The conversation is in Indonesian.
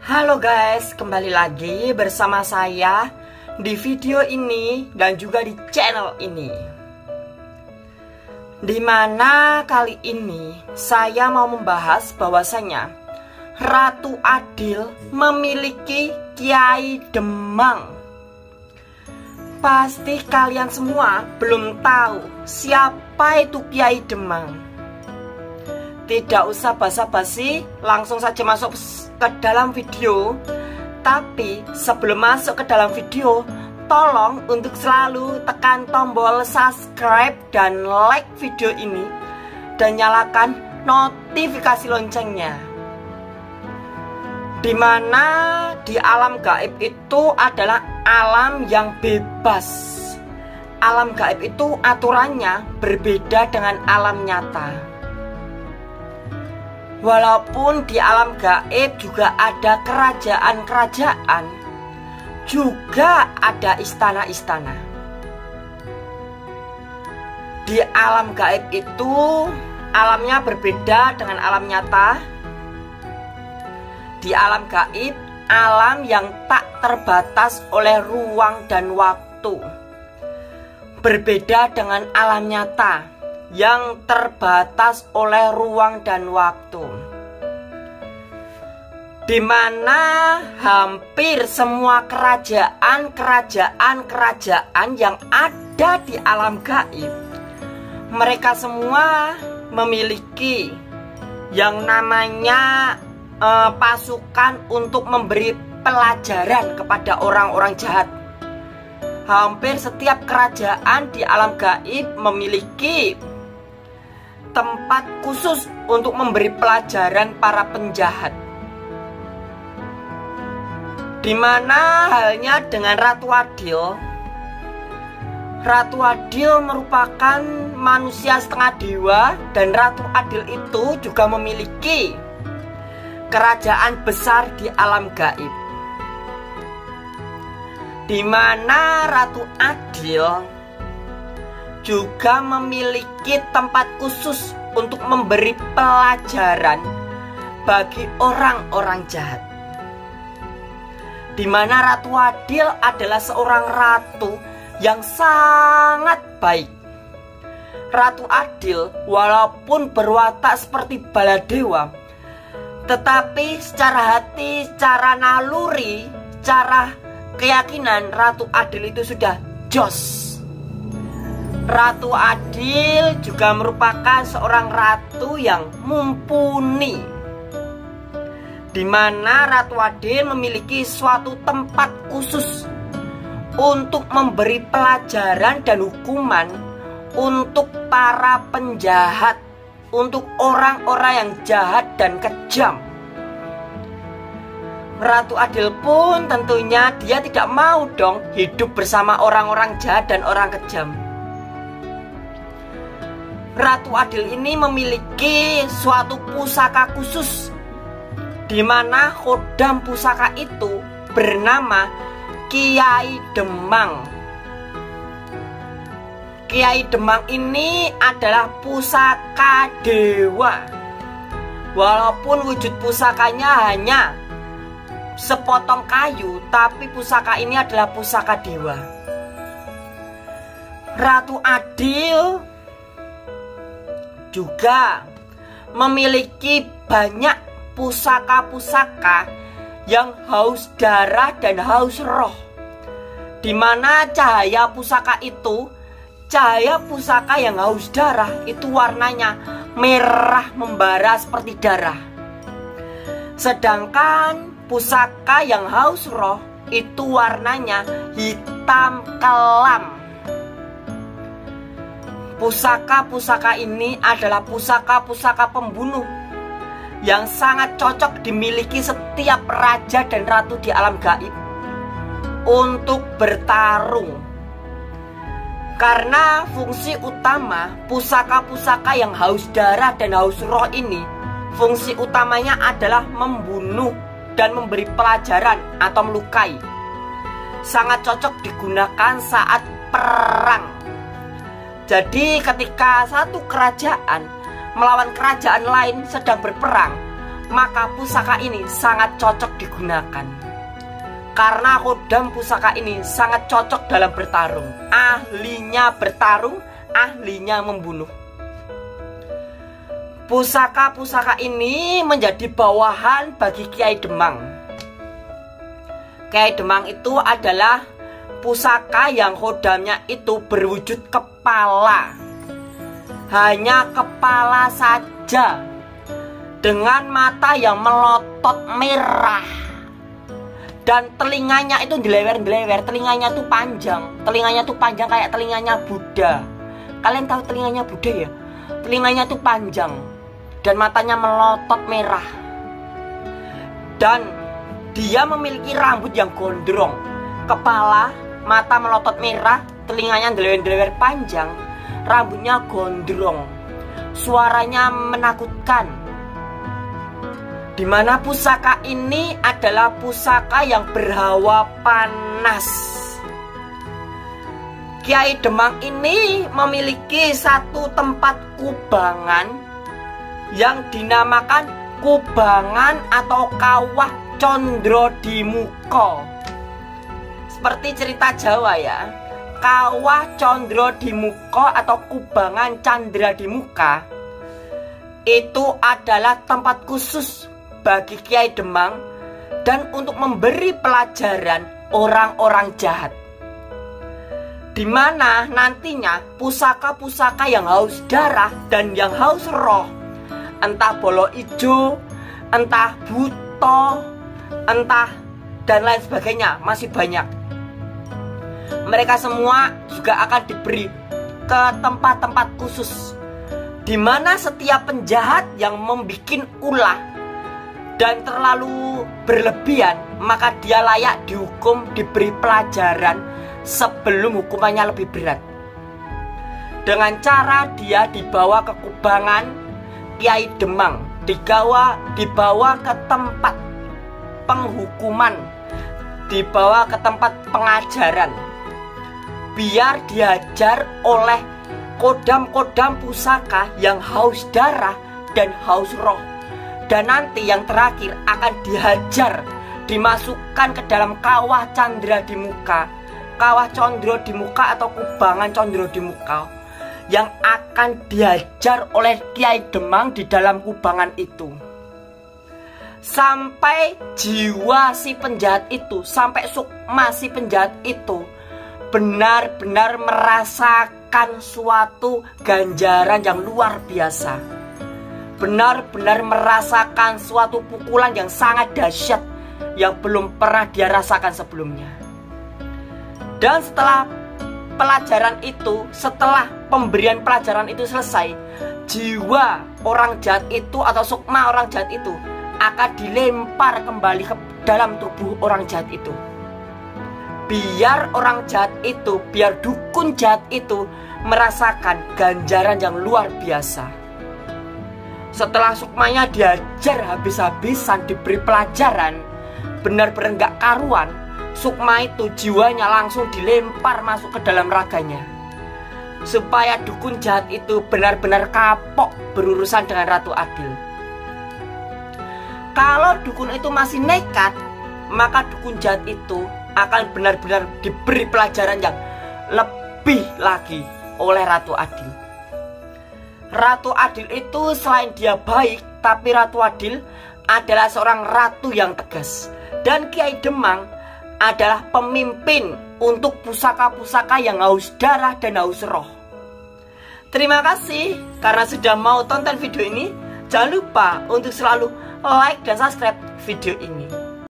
Halo guys, kembali lagi bersama saya di video ini dan juga di channel ini. Dimana kali ini saya mau membahas bahwasanya Ratu Adil memiliki Kiai Demang. Pasti kalian semua belum tahu siapa itu Kiai Demang. Tidak usah basa-basi, langsung saja masuk ke dalam video. Tapi sebelum masuk ke dalam video, tolong untuk selalu tekan tombol subscribe dan like video ini dan nyalakan notifikasi loncengnya. Dimana di alam gaib itu adalah alam yang bebas. Alam gaib itu aturannya berbeda dengan alam nyata. Walaupun di alam gaib juga ada kerajaan-kerajaan, juga ada istana-istana. Di alam gaib itu alamnya berbeda dengan alam nyata. Di alam gaib, alam yang tak terbatas oleh ruang dan waktu. Berbeda dengan alam nyata yang terbatas oleh ruang dan waktu, di mana hampir semua kerajaan yang ada di alam gaib, mereka semua memiliki yang namanya pasukan untuk memberi pelajaran kepada orang-orang jahat. Hampir setiap kerajaan di alam gaib memiliki tempat khusus untuk memberi pelajaran para penjahat. Dimana halnya dengan Ratu Adil. Ratu Adil merupakan manusia setengah dewa, dan Ratu Adil itu juga memiliki kerajaan besar di alam gaib. Dimana Ratu Adil juga memiliki tempat khusus untuk memberi pelajaran bagi orang-orang jahat. Dimana Ratu Adil adalah seorang ratu yang sangat baik. Ratu Adil walaupun berwatak seperti baladewa, tetapi secara hati, secara naluri, secara keyakinan, Ratu Adil itu sudah jos. Ratu Adil juga merupakan seorang ratu yang mumpuni, di mana Ratu Adil memiliki suatu tempat khusus untuk memberi pelajaran dan hukuman untuk para penjahat, untuk orang-orang yang jahat dan kejam. Ratu Adil pun tentunya dia tidak mau dong hidup bersama orang-orang jahat dan orang kejam. Ratu Adil ini memiliki suatu pusaka khusus, di mana kodam pusaka itu bernama Kiai Demang. Kiai Demang ini adalah pusaka dewa. Walaupun wujud pusakanya hanya sepotong kayu, tapi pusaka ini adalah pusaka dewa. Ratu Adil juga memiliki banyak pusaka-pusaka yang haus darah dan haus roh, di mana cahaya pusaka yang haus darah itu warnanya merah membara seperti darah. Sedangkan pusaka yang haus roh itu warnanya hitam kelam. Pusaka-pusaka ini adalah pusaka-pusaka pembunuh yang sangat cocok dimiliki setiap raja dan ratu di alam gaib untuk bertarung. Karena fungsi utama pusaka-pusaka yang haus darah dan haus roh ini, fungsi utamanya adalah membunuh dan memberi pelajaran atau melukai. Sangat cocok digunakan saat perang. Jadi ketika satu kerajaan melawan kerajaan lain sedang berperang, maka pusaka ini sangat cocok digunakan. Karena kodam pusaka ini sangat cocok dalam bertarung. Ahlinya bertarung, ahlinya membunuh. Pusaka-pusaka ini menjadi bawahan bagi Kiai Demang. Kiai Demang itu adalah pusaka yang kodamnya itu berwujud kepala. Hanya kepala saja, dengan mata yang melotot merah, dan telinganya itu dilewer-dilewer. Telinganya tuh panjang kayak telinganya Buddha. Kalian tahu telinganya Buddha ya? Telinganya tuh panjang dan matanya melotot merah. Dan dia memiliki rambut yang gondrong. Kepala, mata melotot merah, telinganya dilewer-dilewer panjang, rambutnya gondrong. Suaranya menakutkan. Dimana pusaka ini adalah pusaka yang berhawa panas. Kiai Demang ini memiliki satu tempat kubangan yang dinamakan kubangan atau kawah Condro di Muka. Seperti cerita Jawa ya, kawah Condro di Muka atau kubangan Candra di Muka itu adalah tempat khusus bagi Kiai Demang dan untuk memberi pelajaran orang-orang jahat, di mana nantinya pusaka-pusaka yang haus darah dan yang haus roh, entah bolo ijo, entah buto, entah dan lain sebagainya, masih banyak. Mereka semua juga akan diberi ke tempat-tempat khusus, di mana setiap penjahat yang membuat ulah dan terlalu berlebihan, maka dia layak dihukum, diberi pelajaran sebelum hukumannya lebih berat. Dengan cara dia dibawa ke kubangan Kiai Demang, dibawa ke tempat penghukuman, dibawa ke tempat pengajaran, biar diajar oleh kodam-kodam pusaka yang haus darah dan haus roh. Dan nanti yang terakhir akan dihajar, dimasukkan ke dalam kawah Candra di Muka, kawah Condro di Muka atau kubangan Condro di Muka, yang akan dihajar oleh Kiai Demang di dalam kubangan itu, sampai jiwa si penjahat itu, sampai sukma si penjahat itu benar-benar merasakan suatu ganjaran yang luar biasa, benar-benar merasakan suatu pukulan yang sangat dahsyat yang belum pernah dia rasakan sebelumnya. Dan setelah pelajaran itu, setelah pemberian pelajaran itu selesai, jiwa orang jahat itu atau sukma orang jahat itu akan dilempar kembali ke dalam tubuh orang jahat itu, biar orang jahat itu, biar dukun jahat itu merasakan ganjaran yang luar biasa. Setelah sukmanya diajar habis-habisan, diberi pelajaran benar-benar gak karuan, sukma itu jiwanya langsung dilempar masuk ke dalam raganya, supaya dukun jahat itu benar-benar kapok berurusan dengan Ratu Adil. Kalau dukun itu masih nekat, maka dukun jahat itu akan benar-benar diberi pelajaran yang lebih lagi oleh Ratu Adil. Ratu Adil itu selain dia baik, tapi Ratu Adil adalah seorang ratu yang tegas. Dan Kiai Demang adalah pemimpin untuk pusaka-pusaka yang haus darah dan haus roh. Terima kasih karena sudah mau tonton video ini. Jangan lupa untuk selalu like dan subscribe video ini.